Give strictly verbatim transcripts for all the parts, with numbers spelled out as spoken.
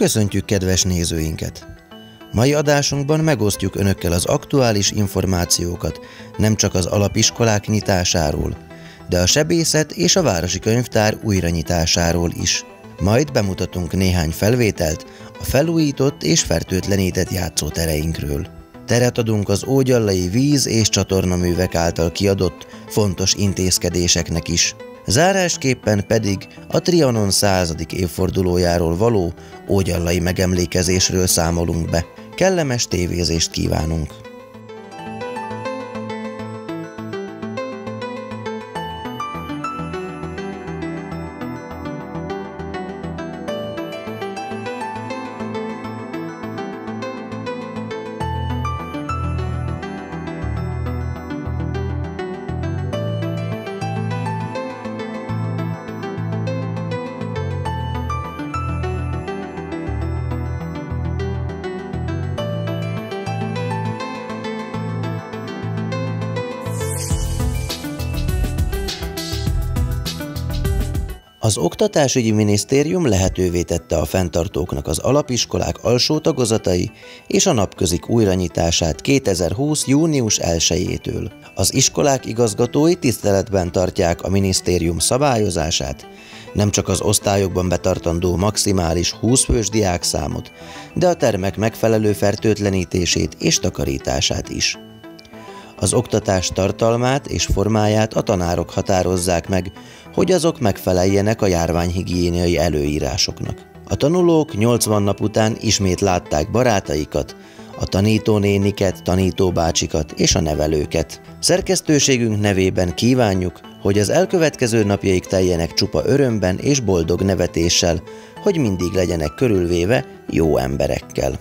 Köszöntjük kedves nézőinket! Mai adásunkban megosztjuk önökkel az aktuális információkat nem csak az alapiskolák nyitásáról, de a sebészet és a városi könyvtár újranyitásáról is. Majd bemutatunk néhány felvételt a felújított és fertőtlenített játszótereinkről. Teret adunk az ógyallai víz- és csatornaművek által kiadott fontos intézkedéseknek is. Zárásképpen pedig a Trianon századik évfordulójáról való ógyallai megemlékezésről számolunk be. Kellemes tévézést kívánunk! Az Oktatásügyi Minisztérium lehetővé tette a fenntartóknak az alapiskolák alsó tagozatai és a napközik újranyitását kétezer-húsz. június elsejétől. Az iskolák igazgatói tiszteletben tartják a minisztérium szabályozását, nem csak az osztályokban betartandó maximális húsz fős diákszámot, de a termek megfelelő fertőtlenítését és takarítását is. Az oktatás tartalmát és formáját a tanárok határozzák meg, hogy azok megfeleljenek a járványhigiéniai előírásoknak. A tanulók nyolcvan nap után ismét látták barátaikat, a tanítónéniket, tanítóbácsikat és a nevelőket. Szerkesztőségünk nevében kívánjuk, hogy az elkövetkező napjaik teljenek csupa örömben és boldog nevetéssel, hogy mindig legyenek körülvéve jó emberekkel.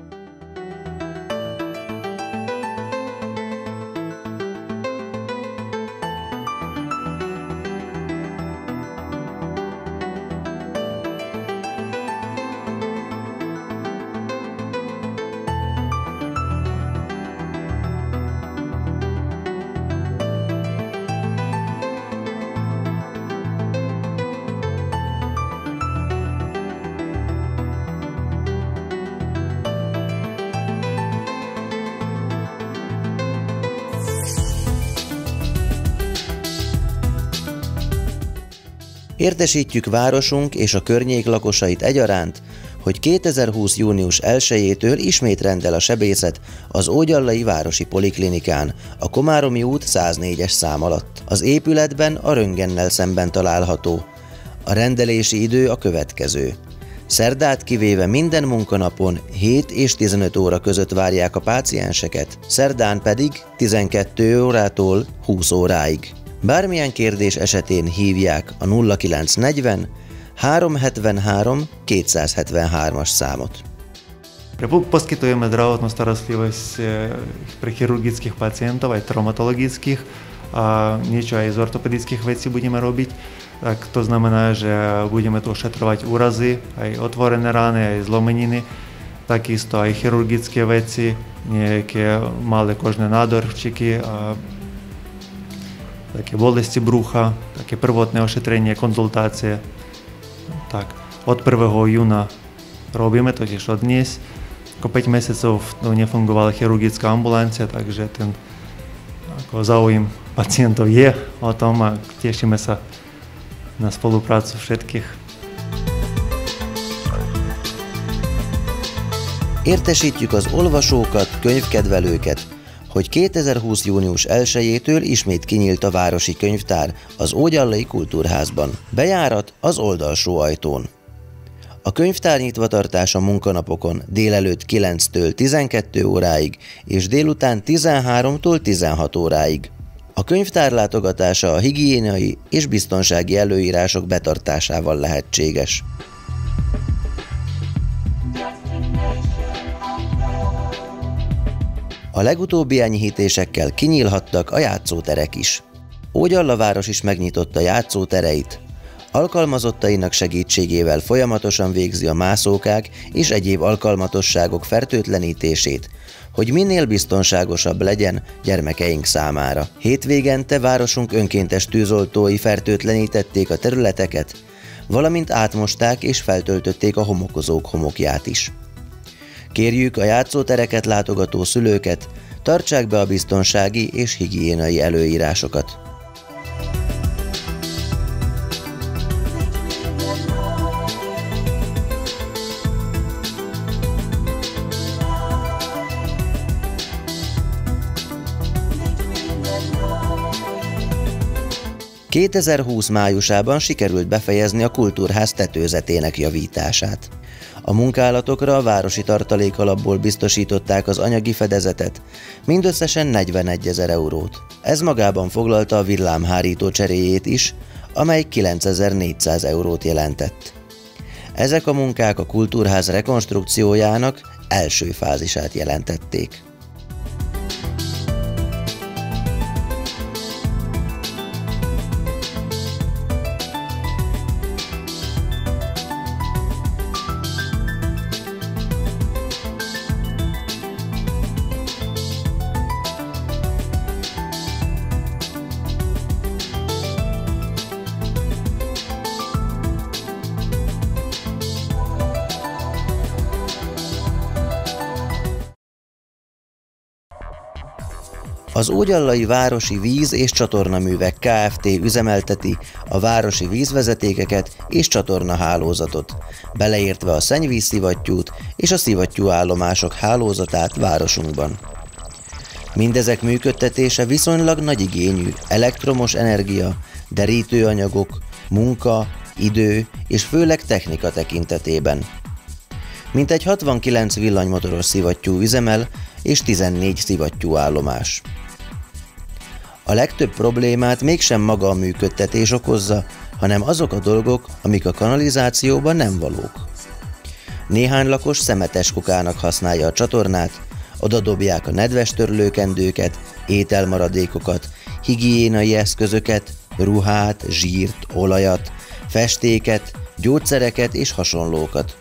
Értesítjük városunk és a környék lakosait egyaránt, hogy kétezer-húsz. június elsejétől ismét rendel a sebészet az Ógyallai Városi Poliklinikán, a Komáromi út száznégyes szám alatt. Az épületben a röntgennel szemben található. A rendelési idő a következő. Szerdát kivéve minden munkanapon hét és tizenöt óra között várják a pácienseket, szerdán pedig tizenkét órától húsz óráig. Bármilyen kérdés esetén hívják a nulla kilenc negyven háromszázhetvenhárom kétszázhetvenhármas számot. Poskytujeme zdravotnú starostlivosť pre chirurgických pacientov, aj traumatologických, a niečo aj z ortopedických vecí budeme robiť. Tak to znamená, že budeme tu ošetrovať úrazy, aj otvorené rány, aj zlomeniny, takisto aj chirurgické veci, nejaké malé kožné nádorčeky, také bolesti brucha, také prvotné ošetrenie, konzultácie. Tak, od prvého júna robíme, totiž od dnes. Ako päť mesiacov nefungovala chirurgická ambulancia, takže ten ako záujem pacientov je o tom a tešíme sa na spoluprácu všetkých. Értesítjük az olvasókat, könyvkedvelőket, hogy kétezer-húsz. június elsejétől ismét kinyílt a városi könyvtár az Ógyallai Kultúrházban. Bejárat az oldalsó ajtón. A könyvtár nyitvatartása munkanapokon délelőtt kilenctől tizenkét óráig és délután tizenháromtól tizenhat óráig. A könyvtár látogatása a higiéniai és biztonsági előírások betartásával lehetséges. A legutóbbi enyhítésekkel kinyílhattak a játszóterek is. Ógyalla város is megnyitotta játszótereit. Alkalmazottainak segítségével folyamatosan végzi a mászókák és egyéb alkalmatosságok fertőtlenítését, hogy minél biztonságosabb legyen gyermekeink számára. Hétvégente városunk önkéntes tűzoltói fertőtlenítették a területeket, valamint átmosták és feltöltötték a homokozók homokját is. Kérjük a játszótereket látogató szülőket, tartsák be a biztonsági és higiéniai előírásokat. kétezer-húsz májusában sikerült befejezni a Kultúrház tetőzetének javítását. A munkálatokra a városi tartalékalapból biztosították az anyagi fedezetet, mindösszesen negyvenegyezer eurót. Ez magában foglalta a villámhárító cseréjét is, amely kilencezer-négyszáz eurót jelentett. Ezek a munkák a Kultúrház rekonstrukciójának első fázisát jelentették. Az Ógyallai Városi Víz- és Csatornaművek Kft. Üzemelteti a városi vízvezetékeket és csatornahálózatot, beleértve a szennyvízszivattyút és a szivattyúállomások hálózatát városunkban. Mindezek működtetése viszonylag nagy igényű elektromos energia, derítőanyagok, munka, idő és főleg technika tekintetében. Mintegy hatvankilenc villanymotoros szivattyú üzemel és tizennégy szivattyúállomás. A legtöbb problémát mégsem maga a működtetés okozza, hanem azok a dolgok, amik a kanalizációban nem valók. Néhány lakos szemetes kukának használja a csatornát, oda dobják a nedves törlőkendőket, ételmaradékokat, higiéniai eszközöket, ruhát, zsírt, olajat, festéket, gyógyszereket és hasonlókat.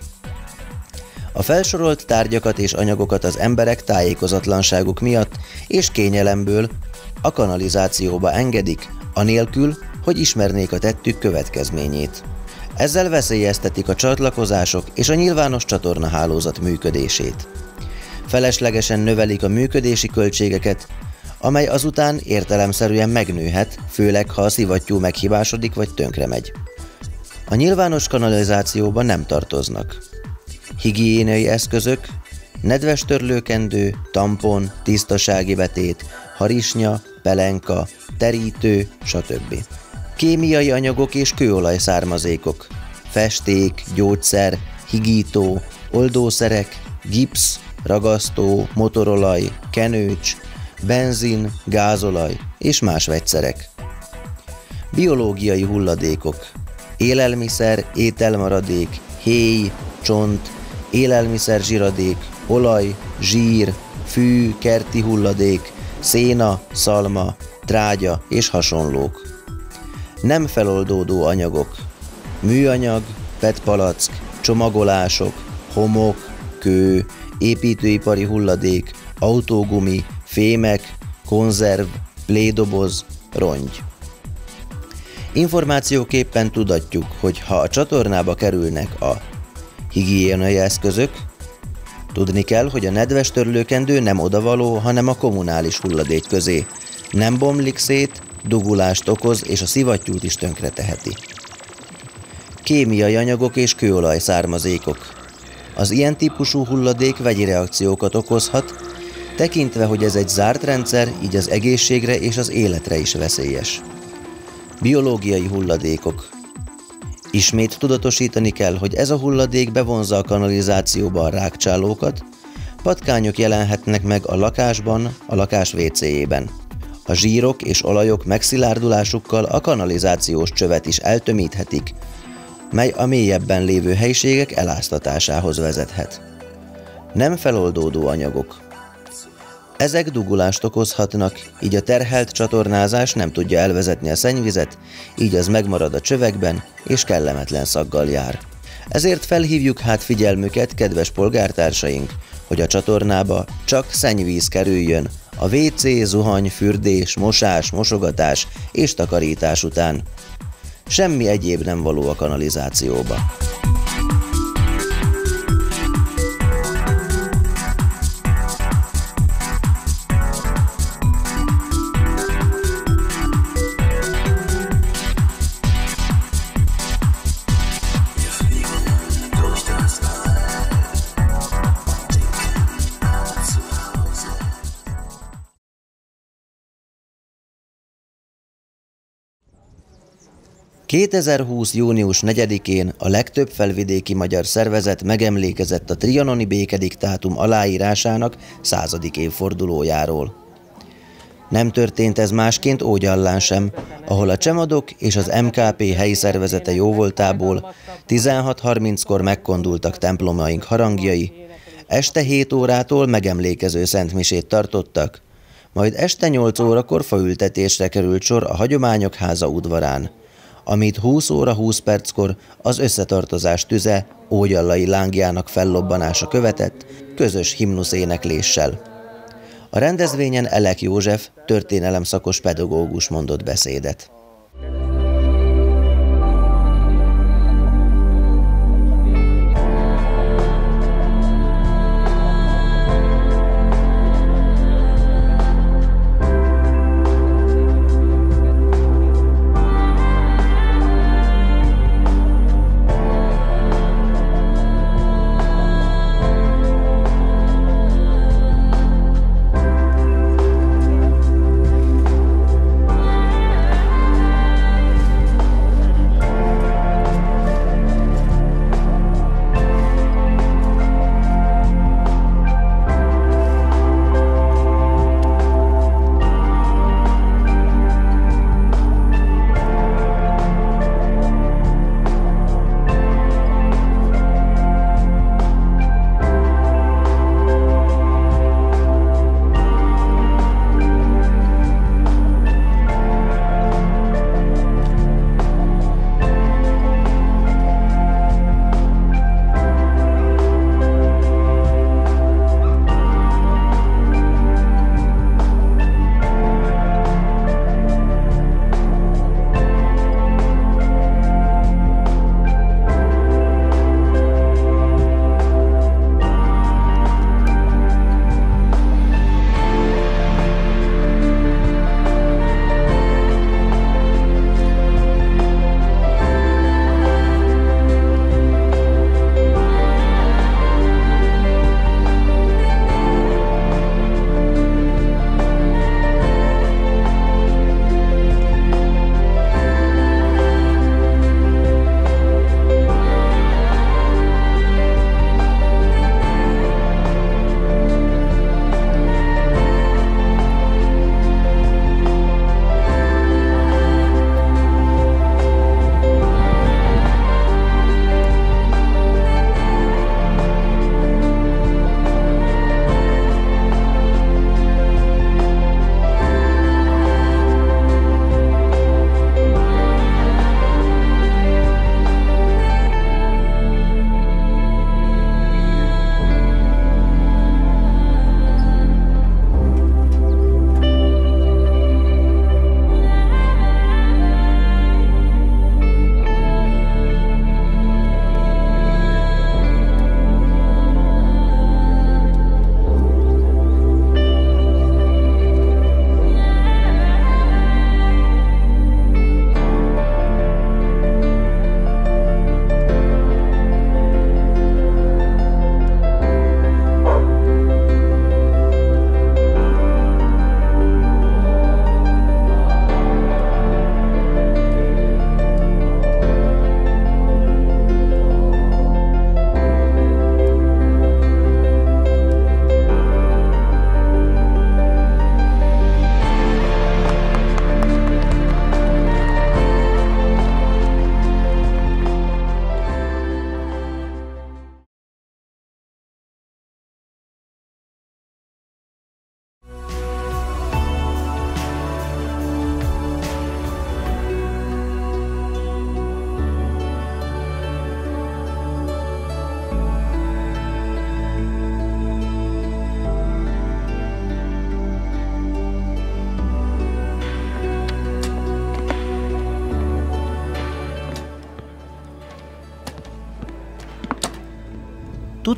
A felsorolt tárgyakat és anyagokat az emberek tájékozatlanságuk miatt és kényelemből a kanalizációba engedik, anélkül, hogy ismernék a tettük következményét. Ezzel veszélyeztetik a csatlakozások és a nyilvános csatornahálózat működését. Feleslegesen növelik a működési költségeket, amely azután értelemszerűen megnőhet, főleg ha a szivattyú meghibásodik vagy tönkremegy. A nyilvános kanalizációba nem tartoznak higiéniai eszközök, nedves törlőkendő, tampon, tisztasági betét, harisnya, pelenka, terítő, stb. Kémiai anyagok és kőolaj származékok, festék, gyógyszer, higító, oldószerek, gipsz, ragasztó, motorolaj, kenőcs, benzin, gázolaj és más vegyszerek. Biológiai hulladékok, élelmiszer, ételmaradék, héj, csont, élelmiszer zsiradék, olaj, zsír, fű, kerti hulladék, széna, szalma, trágya és hasonlók. Nem feloldódó anyagok, műanyag, petpalack, csomagolások, homok, kő, építőipari hulladék, autógumi, fémek, konzerv, plédoboz, rongy. Információképpen tudatjuk, hogy ha a csatornába kerülnek a higiéniai eszközök, tudni kell, hogy a nedves törlőkendő nem odavaló, hanem a kommunális hulladék közé. Nem bomlik szét, dugulást okoz és a szivattyút is tönkreteheti. Kémiai anyagok és kőolaj származékok. Az ilyen típusú hulladék vegyi reakciókat okozhat, tekintve, hogy ez egy zárt rendszer, így az egészségre és az életre is veszélyes. Biológiai hulladékok. Ismét tudatosítani kell, hogy ez a hulladék bevonza a kanalizációba a rágcsálókat, patkányok jelenhetnek meg a lakásban, a lakás vécéjében. A zsírok és olajok megszilárdulásukkal a kanalizációs csövet is eltömíthetik, mely a mélyebben lévő helyiségek eláztatásához vezethet. Nem feloldódó anyagok. Ezek dugulást okozhatnak, így a terhelt csatornázás nem tudja elvezetni a szennyvizet, így az megmarad a csövekben és kellemetlen szaggal jár. Ezért felhívjuk hát figyelmüket, kedves polgártársaink, hogy a csatornába csak szennyvíz kerüljön a vé cé, zuhany, fürdés, mosás, mosogatás és takarítás után. semmi egyéb nem való a kanalizációba. kétezer-húsz. június negyedikén a legtöbb felvidéki magyar szervezet megemlékezett a trianoni békediktátum aláírásának századik évfordulójáról. Nem történt ez másként Ógyallán sem, ahol a Csemadok és az em ká pé helyi szervezete jóvoltából tizenhat harminckor megkondultak templomaink harangjai, este hét órától megemlékező szentmisét tartottak, majd este nyolc órakor faültetésre került sor a Hagyományok Háza udvarán, amit húsz óra húsz perckor az Összetartozás tüze ógyallai lángjának fellobbanása követett, közös himnuszénekléssel. A rendezvényen Elek József, történelemszakos pedagógus mondott beszédet.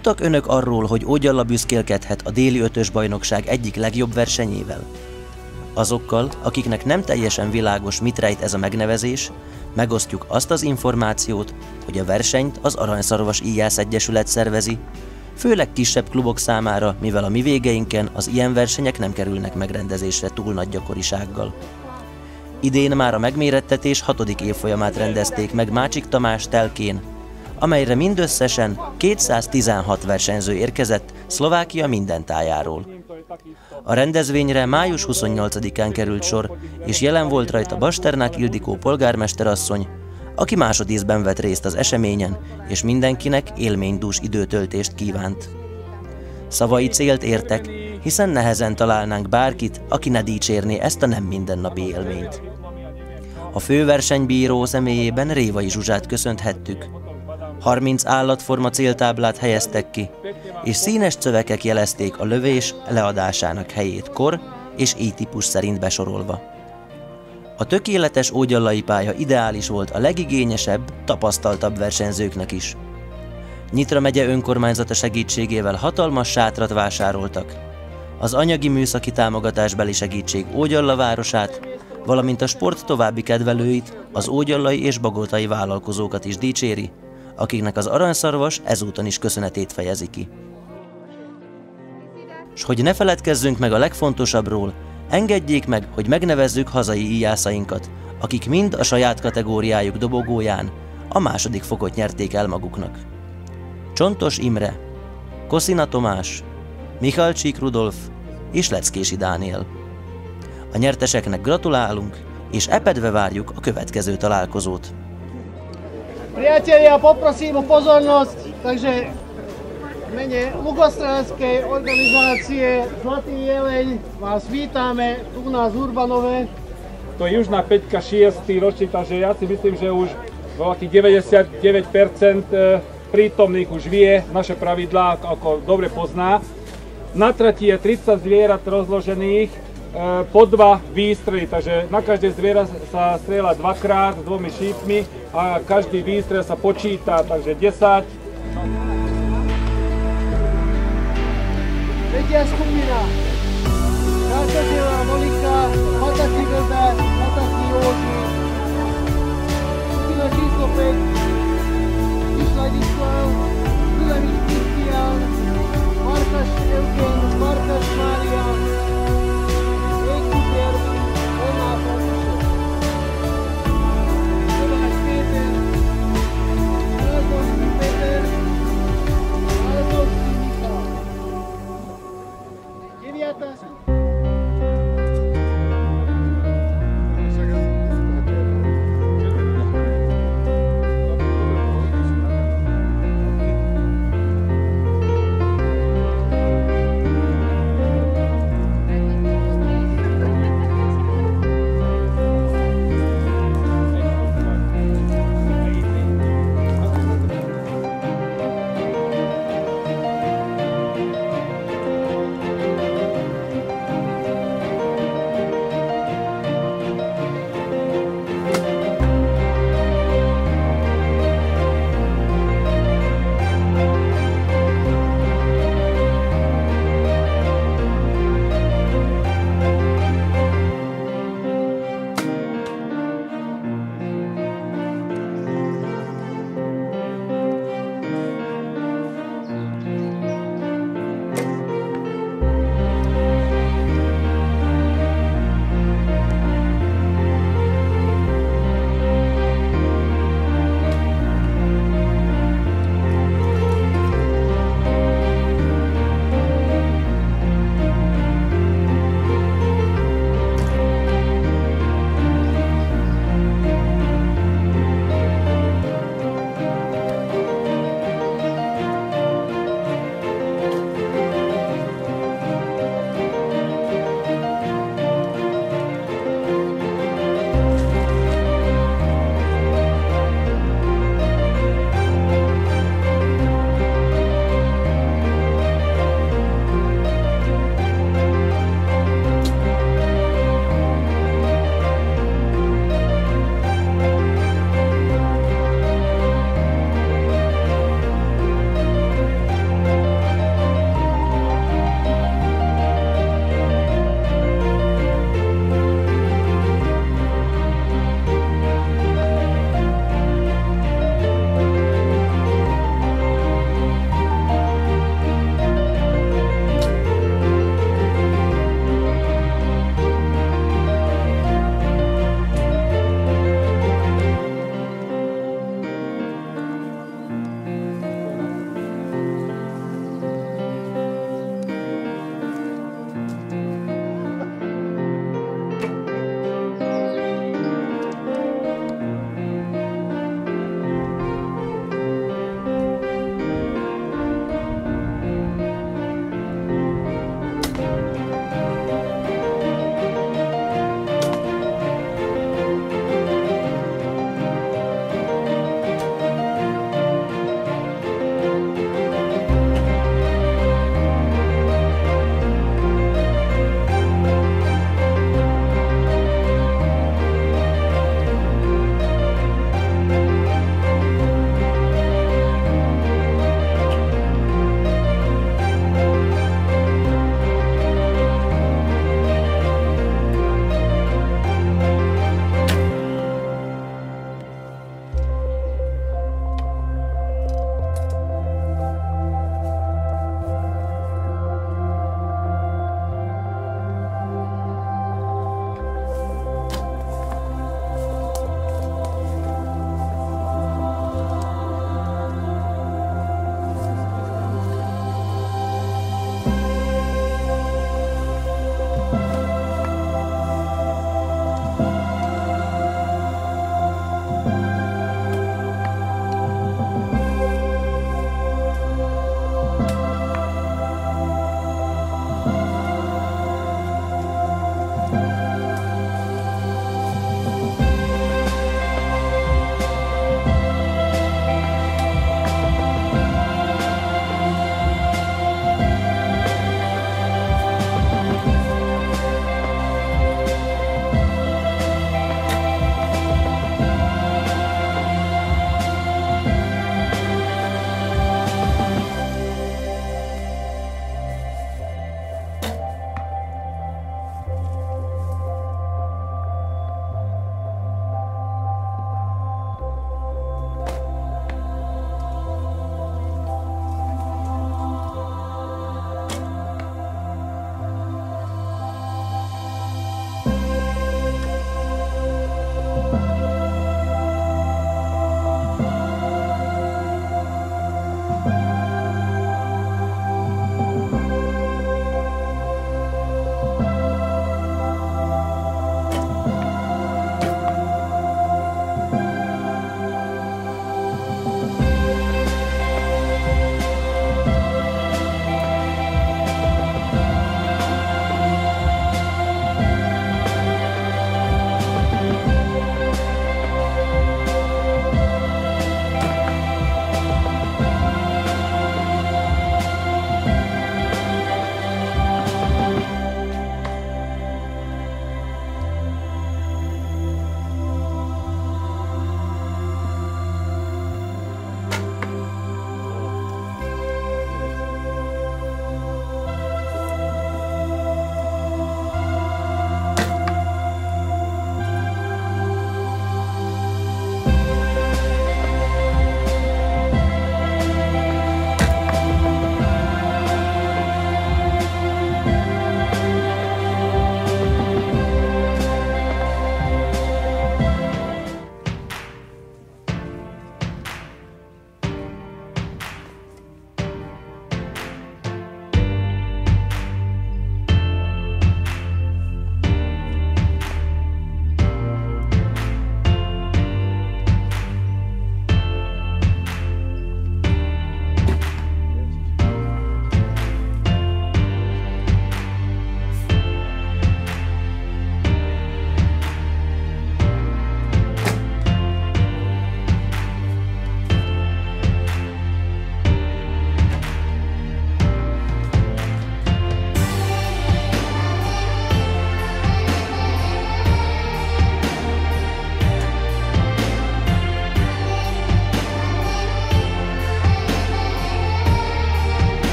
Tudtak önök arról, hogy Ógyalla büszkélkedhet a déli ötös bajnokság egyik legjobb versenyével? Azokkal, akiknek nem teljesen világos, mit rejt ez a megnevezés, megosztjuk azt az információt, hogy a versenyt az Aranyszarvas Íjász Egyesület szervezi, főleg kisebb klubok számára, mivel a mi végeinken az ilyen versenyek nem kerülnek megrendezésre túl nagy gyakorisággal. Idén már a megmérettetés hatodik évfolyamát rendezték meg Mácsik Tamás telkén, amelyre mindösszesen kétszáztizenhat versenyző érkezett Szlovákia minden tájáról. A rendezvényre május huszonnyolcadikán került sor, és jelen volt rajta Basternák Ildikó polgármesterasszony, aki másodízben vett részt az eseményen, és mindenkinek élménydús időtöltést kívánt. Szavai célt értek, hiszen nehezen találnánk bárkit, aki ne dicsérné ezt a nem mindennapi élményt. A főversenybíró személyében Révai Zsuzsát köszönthettük. harminc állatforma céltáblát helyeztek ki, és színes szövegek jelezték a lövés leadásának helyét kor és íjtípus szerint besorolva. A tökéletes ógyallai pálya ideális volt a legigényesebb, tapasztaltabb versenyzőknek is. Nyitra megye önkormányzata segítségével hatalmas sátrat vásároltak. Az anyagi műszaki támogatásbeli segítség Ógyalla városát, valamint a sport további kedvelőit, az ógyallai és bagótai vállalkozókat is dicséri, akiknek az Aranyszarvas ezúton is köszönetét fejezi ki. S hogy ne feledkezzünk meg a legfontosabbról, engedjék meg, hogy megnevezzük hazai íjászainkat, akik mind a saját kategóriájuk dobogóján a második fokot nyerték el maguknak. Csontos Imre, Koszina Tomás, Michalcsik Rudolf és Leckési Dániel. A nyerteseknek gratulálunk, és epedve várjuk a következő találkozót. Priatelia, poprosím o pozornosť, takže v mene Lugostrelskej organizácie Zlatý jeleň vás vítame tu na Zurbanove. To je južná peťka šiestý ročník, takže ja si myslím, že už veľkých deväťdesiatdeväť percent prítomných už vie naše pravidlá, ako dobre pozná. Na trati je tridsať zvierat rozložených po dva výstrely, takže na každé zviera sa strieľa dvakrát s dvomi šípmi a každý výstrel sa počíta, takže desať. Tretia skupina. Káčateľa Monika, Mataky Vlda, Mataky Joži. Skupina číslo päť. Ladislav, Zulemič Kristián, Markáš Eugen, Markáš Mária, Ejku Piervi, Elná František. Tomáš Péter, Alzovský Peter, Alzovský Michal. Deviatá skupina.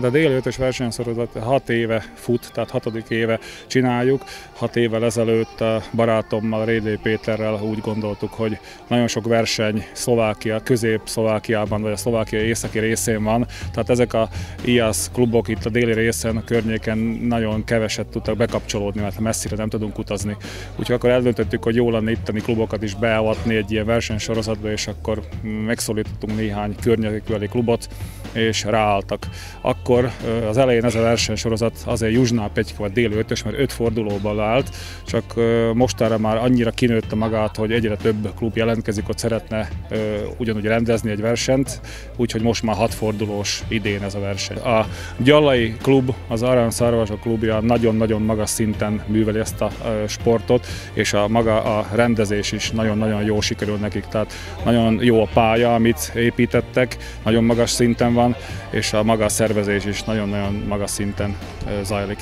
a déli ötös versenysorozat hat éve fut, tehát hatodik éve csináljuk. Hat évvel ezelőtt a barátommal, Rédé Péterrel úgy gondoltuk, hogy nagyon sok verseny Szlovákia, Közép-Szlovákiában vagy a Szlovákia északi részén van, tehát ezek a i á es klubok itt a déli részen, a környéken nagyon keveset tudtak bekapcsolódni, mert messzire nem tudunk utazni. Úgyhogy akkor eldöntöttük, hogy jó lenne itteni klubokat is beavatni egy ilyen versenysorozatba, és akkor megszólítottunk néhány környékbeli klubot, és ráálltak. Akkor az elején ez a versenysorozat azért Južná Peťka vagy déli ötös, mert öt fordulóban állt, csak mostanra már annyira kinőtte magát, hogy egyre több klub jelentkezik, hogy szeretne ugyanúgy rendezni egy versenyt, úgyhogy most már hat fordulós idén ez a verseny. A gyalai klub, az Aranyszarvasok klubja nagyon-nagyon magas szinten műveli ezt a sportot, és a maga a rendezés is nagyon-nagyon jó sikerül nekik, tehát nagyon jó a pálya, amit építettek, nagyon magas szinten van, és a maga a szervezés is nagyon-nagyon magas szinten zajlik.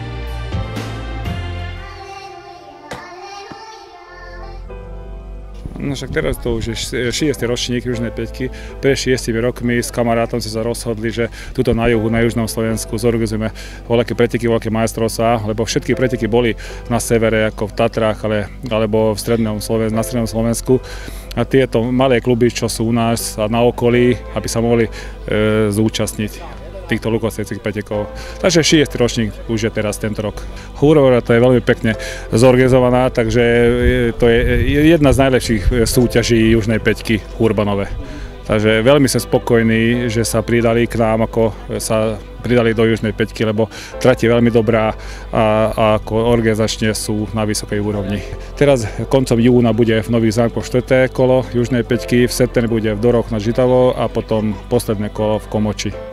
Naša teraz to už je šiestý ročník Južnej Peťky. Pred šiestimi rokmi s kamarátom si sa rozhodli, že tuto na juhu, na južnom Slovensku zorganizujeme veľké preteky, veľké majstrovstvá, lebo všetky preteky boli na severe, ako v Tatrách, ale, alebo v strednom Slovensku, na strednom Slovensku. A tieto malé kluby, čo sú u nás a na okolí, aby sa mohli e, zúčastniť týchto lukosejských pretekov. Takže šiestý ročník už je teraz tento rok. Hurvara to je veľmi pekne zorganizovaná, takže to je jedna z najlepších súťaží Južnej Peťky Hurbanove. Takže veľmi sme spokojní, že sa pridali k nám, ako sa pridali do Južnej Peťky, lebo trať je veľmi dobrá a, a ako organizačne sú na vysokej úrovni. Teraz koncom júna bude v Nových Zámkoch štvrté kolo Južnej Peťky, v septembri bude v Doroch nad Žitavou a potom posledné kolo v Komoči.